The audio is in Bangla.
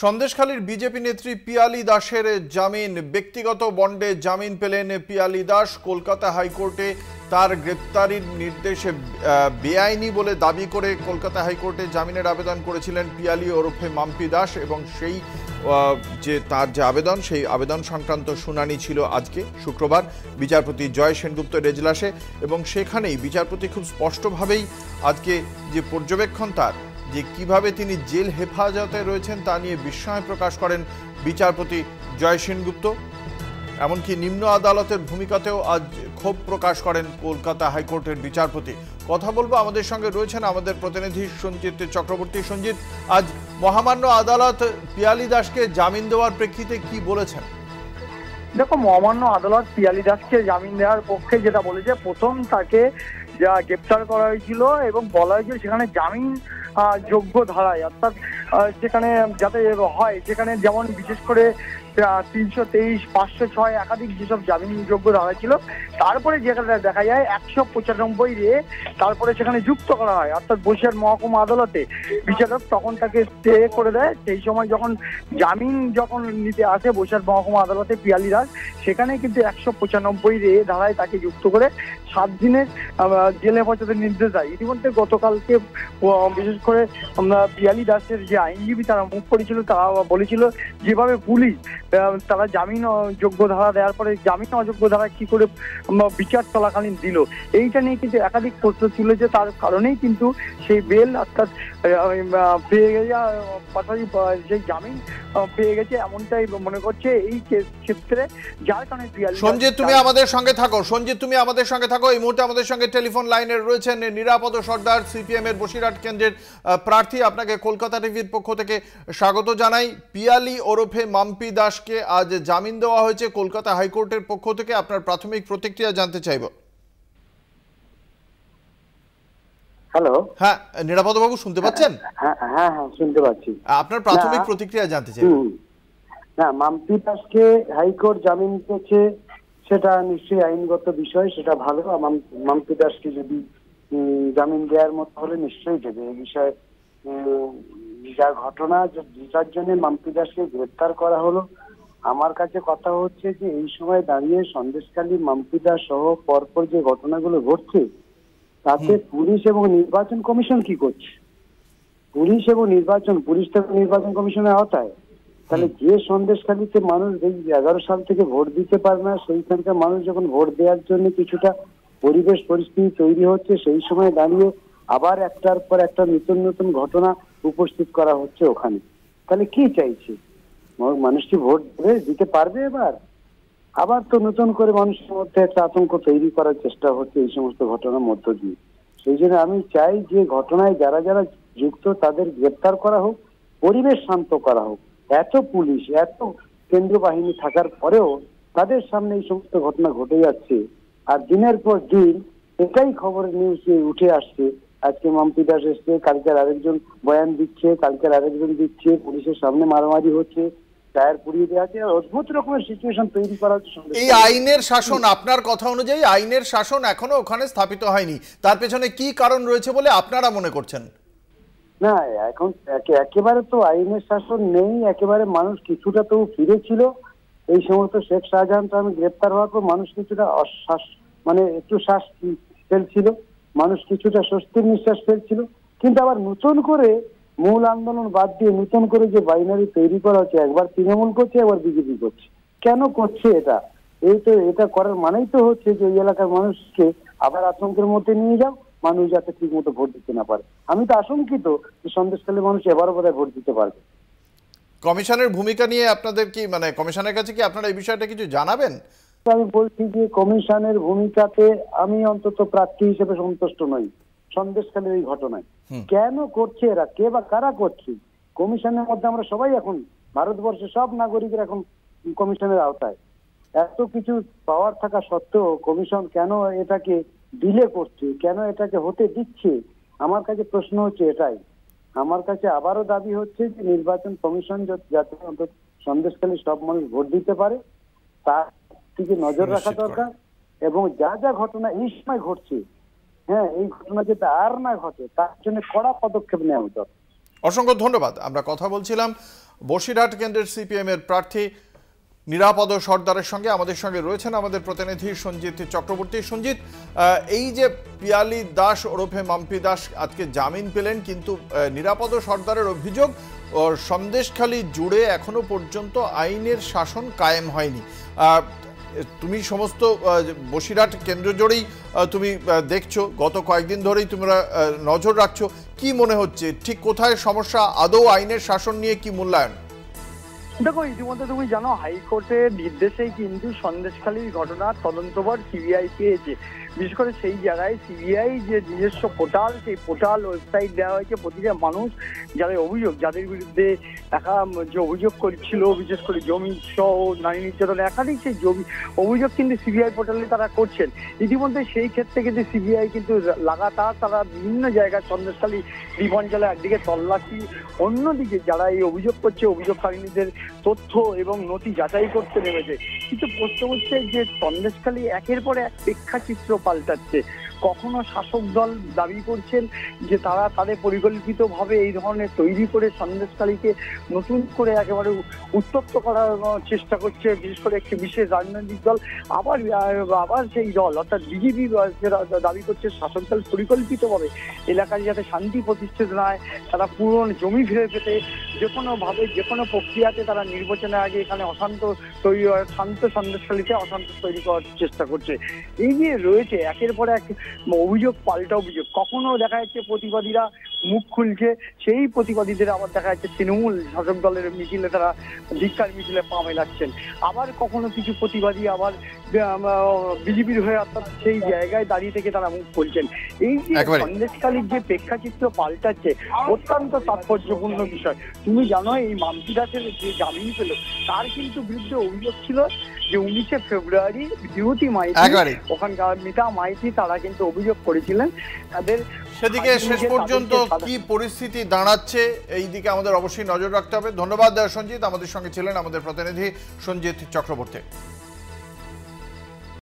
সন্দেশখালীর বিজেপি নেত্রী পিয়ালি দাসের জামিন, ব্যক্তিগত বন্ডে জামিন পেলেন পিয়ালি দাস। কলকাতা হাইকোর্টে তার গ্রেপ্তারির নির্দেশে বেআইনি বলে দাবি করে কলকাতা হাইকোর্টে জামিনের আবেদন করেছিলেন পিয়ালি ওরফে মাম্পি দাস, এবং সেই তার যে আবেদন, সেই আবেদন সংক্রান্ত শুনানি ছিল আজকে শুক্রবার বিচারপতি জয় সেনগুপ্তের এজলাসে, এবং সেখানেই বিচারপতি খুব স্পষ্টভাবেই আজকে যে পর্যবেক্ষণ তার, যে কিভাবে তিনি জেল হেফাজতে রয়েছেন তা নিয়ে বিস্ময় প্রকাশ করেন বিচারপতি জয় সেনগুপ্ত। এমনকি নিম্ন আদালতের ভূমিকাতেও আজ ক্ষোভ প্রকাশ করেন কলকাতা হাইকোর্টের বিচারপতি। কথা বলবো, আমাদের সঙ্গে রয়েছেন আমাদের প্রতিনিধি সঞ্জিত চক্রবর্তী। সঞ্জিত, আজ মহামান্য আদালত পিয়ালি দাসকে জামিন দেওয়ার প্রেক্ষিতে কি বলেছেন? দেখো, মহামান্য আদালত পিয়ালি দাসকে জামিন দেওয়ার পক্ষে যেটা বলেছে, প্রথম তাকে যা গ্রেপ্তার করা হয়েছিল এবং বলা হয়েছিল সেখানে জামিন যোগ্য ধারায়, অর্থাৎ সেখানে যাতে হয়, সেখানে যেমন বিশেষ করে 323, 506 একাধিক যেসব জামিনযোগ্য ধারা ছিল, তারপরে যেখানে দেখা যায় 195 তারপরে সেখানে যুক্ত করা হয়, অর্থাৎ বসিরহাট মহকুমা আদালতে বিচারক তখন তাকে স্টে করে দেয়। সেই সময় যখন জামিন নিতে আসে বসিরহাট মহকুমা আদালতে পিয়ালি দাস, সেখানে কিন্তু 195 ধারায় তাকে যুক্ত করে 7 দিনের জেল হেফাজতের নির্দেশ দেয়। ইতিমধ্যে গতকালকে বিশেষ করে পিয়ালি দাসের যে আইনজীবী তারা মুখ করেছিল, তারা বলেছিল যেভাবে পুলিশ তারা জামিন যোগ্য ধারা দেওয়ার পরে জামিন অযোগ্য ধারা কি করে বিচার চলাকালীন দিল, এইটা নিয়ে কিন্তু একাধিক প্রশ্ন ছিল, যে তার কারণেই কিন্তু সেই বেল অর্থাৎ পেয়ে গেছে, পাশাপাশি সেই জামিন পেয়ে গেছে, এমনটাই মনে করছে এই ক্ষেত্রে, যার কারণে সঞ্জিত তুমি আমাদের সঙ্গে থাকো। সঞ্জিত তুমি আমাদের সঙ্গে থাকো। এই মুহূর্তে আমাদের সঙ্গে টেলিফোন লাইনে রয়েছেন নিরাপদ সর্দার, সিপিএম এর বসিরহাট কেন্দ্রের প্রার্থী। আপনাকে কলকাতা টিভির পক্ষ থেকে স্বাগত জানাই। পিয়ালি ওরফে মাম্পি দাসকে আজ জামিন দেওয়া হয়েছে কলকাতা হাইকোর্টের পক্ষ থেকে। আপনার প্রাথমিক প্রতিক্রিয়া জানতে চাইব। হ্যালো, হ্যাঁ নিরাপদ বাবু, শুনতে পাচ্ছেন? হ্যাঁ হ্যাঁ হ্যাঁ, শুনতে পাচ্ছি। আপনার প্রাথমিক প্রতিক্রিয়া জানতে চাইব। না, মাম্পি দাসকে হাইকোর্ট জামিন দিয়েছে, সেটা নিশ্চয়ই আইনগত বিষয়, সেটা ভালো। মাম্পি দাসকে যদি জামিন দেওয়ার মতো হলে নিশ্চয়ই দেবে। এই বিষয়ে যা ঘটনা, যার জন্য মাম্পি দাসকে গ্রেপ্তার করা হলো, আমার কাছে কথা হচ্ছে যে এই সময় দাঁড়িয়ে সন্দেশখালী মাম্পি দাস সহ পরপর যে ঘটনাগুলো ঘটছে, তাতে পুলিশ এবং নির্বাচন কমিশন কি করছে? পুলিশ তো নির্বাচন কমিশনের আওতায়। তাহলে যে সন্দেশখালীতে মানুষ 11 সাল থেকে ভোট দিতে পারে না, সেইখানকার মানুষ যখন ভোট দেওয়ার জন্য কিছুটা পরিবেশ পরিস্থিতি তৈরি হচ্ছে, সেই সময় দাঁড়িয়ে আবার একটার পর একটা নতুন নতুন ঘটনা উপস্থিত করা হচ্ছে ওখানে। তাহলে কি চাইছে? মানুষ কি ভোট দিতে পারবে? আবার তো নতুন করে মানুষের মধ্যে একটা আতঙ্ক তৈরি করার চেষ্টা হচ্ছে এই সমস্ত ঘটনার মধ্য দিয়ে। সেই জন্য আমি চাই যে ঘটনায় যারা যারা যুক্ত তাদের গ্রেপ্তার করা হোক, পরিবেশ শান্ত করা হোক। এত পুলিশ, এত কেন্দ্র বাহিনী থাকার পরেও তাদের সামনে এই সমস্ত ঘটনা ঘটে যাচ্ছে, আর দিনের পর দিন এটাই খবরের নিউজে উঠে আসছে। আজকে মাম্পি দাস এসছে, কালকের আরেকজন বয়ান দিচ্ছে, কালকের আরেকজন দিচ্ছে, পুলিশের সামনে মারামারি হচ্ছে, টায়ার পুড়িয়ে দেওয়া আছে, অদ্ভুত রকমের সিচুয়েশন তৈরি করা হচ্ছে। এই আইনের শাসন, আপনার কথা অনুযায়ী আইনের শাসন এখনো ওখানে স্থাপিত হয়নি, তার পেছনে কি কারণ রয়েছে বলে আপনারা মনে করছেন? না, এখন একেবারে তো আইনের শাসন নেই, একেবারে মানুষ কিছুটা তো ফিরেছিল। এই সমস্ত শেখ শাহজাহান তো আমি গ্রেপ্তার হওয়ার পর মানুষ কিছুটা একটু শ্বাস ফেলছিল, মানুষ কিছুটা স্বস্তির নিঃশ্বাস ফেলছিল। কিন্তু আবার নতুন করে মূল আন্দোলন বাদ দিয়ে নতুন করে যে বাইনারি তৈরি করা হচ্ছে, একবার তৃণমূল করছে, একবার বিজেপি করছে। কেন করছে এটা? এটা করার মানেই তো হচ্ছে যে ওই এলাকার মানুষকে আবার আতঙ্কের মধ্যে নিয়ে যাও, মানুষ যাতে ঠিক মতো ভোট দিতে না পারে। আমি তো আশঙ্কিত যে সন্দেশখালীর মানুষ এবারও বোধহয় ভোট দিতে পারবে। কমিশনের ভূমিকা নিয়ে আপনাদের কি, কমিশনের কাছে কি আপনারা এই বিষয়টা কিছু জানাবেন? আমি বলছি যে কমিশনের ভূমিকাতে আমি অন্তত প্রার্থী হিসেবে সন্তুষ্ট নই। সন্দেশখালীর এই ঘটনায় কেন করছে এরা, কে বা কারা করছে? কমিশনের মধ্যে আমরা সবাই এখন, ভারতবর্ষের সব নাগরিকরা এখন কমিশনের আওতায়। এত কিছু পাওয়ার থাকা সত্ত্বেও কমিশন কেন এটাকে ডিলে করছে, কেন এটাকে হতে দিচ্ছে? আমার কাছে প্রশ্ন হচ্ছে এটাই। আমার কাছে আবারও দাবি হচ্ছে যে নির্বাচন কমিশন যাতে অন্তত সন্দেশখালী সব মানুষ ভোট দিতে পারে তার দিকে নজর রাখা দরকার, এবং যা যা ঘটনা এই সময় ঘটছে, এই ঘটনা যাতে আর না ঘটে তার জন্য কড়া পদক্ষেপ নেওয়া উচিত। অসংখ্য ধন্যবাদ। আমরা কথা বলছিলাম বসিরহাট কেন্দ্রের সিপিএম এর প্রার্থী নিরাপদ সর্দারের সঙ্গে আমাদের সঙ্গে রয়েছেন আমাদের প্রতিনিধি সঞ্জিত চক্রবর্তী। সঞ্জিত, এই যে পিয়ালি দাস ওরফে মাম্পি দাস আজকে জামিন পেলেন, কিন্তু নিরাপদ সর্দারের অভিযোগ সন্দেশখালী জুড়ে এখনো পর্যন্ত আইনের শাসন কায়েম হয়নি। তুমি সমস্ত বসিরহাট কেন্দ্র জুড়েই তুমি দেখছো, গত কয়েকদিন ধরেই তোমরা নজর রাখছো, কি মনে হচ্ছে ঠিক কোথায় সমস্যা? আদৌ আইনের শাসন নিয়ে কি মূল্যায়ন? দেখো, ইতিমধ্যে তুমি জানো হাইকোর্টের নির্দেশেই কিন্তু সন্দেশখালীর ঘটনার তদন্তভার সিবিআই পেয়েছে। বিশেষ করে সেই জায়গায় সিবিআই যে নিজস্ব পোর্টাল, সেই পোর্টাল ওয়েবসাইট দেওয়া হয়েছে। প্রতিটা মানুষ যাদের অভিযোগ, যাদের বিরুদ্ধে যে অভিযোগ করছিল, বিশেষ করে জমি সহ নারী নির্যাতন একাধিক সেই অভিযোগ কিন্তু সিবিআই পোর্টালে তারা করছেন। ইতিমধ্যে সেই ক্ষেত্রে কিন্তু সিবিআই কিন্তু লাগাতার তারা বিভিন্ন জায়গায় সন্দেশখালী দ্বীপ অঞ্চলে একদিকে তল্লাশি, অন্যদিকে যারা এই অভিযোগ করছে অভিযোগকারীদের তথ্য এবং নথি যাচাই করতে নেমেছে। কিন্তু প্রশ্ন হচ্ছে যে সন্দেশখালী একের পর এক প্রেক্ষাচিত্র পাল্টাচ্ছে। কখনো শাসক দল দাবি করছেন যে তারা তাদের পরিকল্পিতভাবে এই ধরনের তৈরি করে সন্দেশখালীকে নতুন করে একেবারে উত্তপ্ত করার চেষ্টা করছে, বিশেষ করে একটি বিশেষ রাজনৈতিক দল। আবার সেই দল অর্থাৎ বিজেপি দাবি করছে শাসক দল পরিকল্পিতভাবে এলাকায় যাতে শান্তি প্রতিষ্ঠিত না হয়, তারা পুরনো জমি ফিরে পেতে যে কোনোভাবে যে কোনো প্রক্রিয়াতে তারা নির্বাচনের আগে এখানে অশান্ত তৈরি হয়, শান্ত সন্দেশখালীতে অশান্ত তৈরি করার চেষ্টা করছে। এই যে রয়েছে একের পর এক অভিযোগ পাল্টা অভিযোগ। কখনো দেখা যাচ্ছে প্রতিবাদীরা মুখ খুলছে, সেই প্রতিবাদীদের আবার দেখা যাচ্ছে তৃণমূল শাসক দলের মিছিলে তারা ধিক্কার মিছিলে পা মেলাচ্ছেন। আবার কখনো কিছু প্রতিবাদী আবার বিজেপির হয়ে অর্থাৎ সেই জায়গায় দাঁড়িয়ে থেকে তারা মুখ খুলছেন। এই যে সন্দেশখালীর যে প্রেক্ষাচিত্র পাল্টাচ্ছে অত্যন্ত তাৎপর্যপূর্ণ বিষয়। তুমি জানো এই মাম্পি দাসের যে জামিন পেল, তার কিন্তু বিরুদ্ধে অভিযোগ ছিল যে 19শে ফেব্রুয়ারি বিভূতি মাইতি, ওখানকার মিতা মাইতি, তারা কিন্তু অভিযোগ করেছিলেন তাদের। সেদিকে শেষ পর্যন্ত কি পরিস্থিতি দাঁড়াচ্ছে এই দিকে আমাদের অবশ্যই নজর রাখতে হবে। ধন্যবাদ সঞ্জিত, আমাদের সঙ্গে ছিলেন আমাদের প্রতিনিধি সঞ্জিত চক্রবর্তী।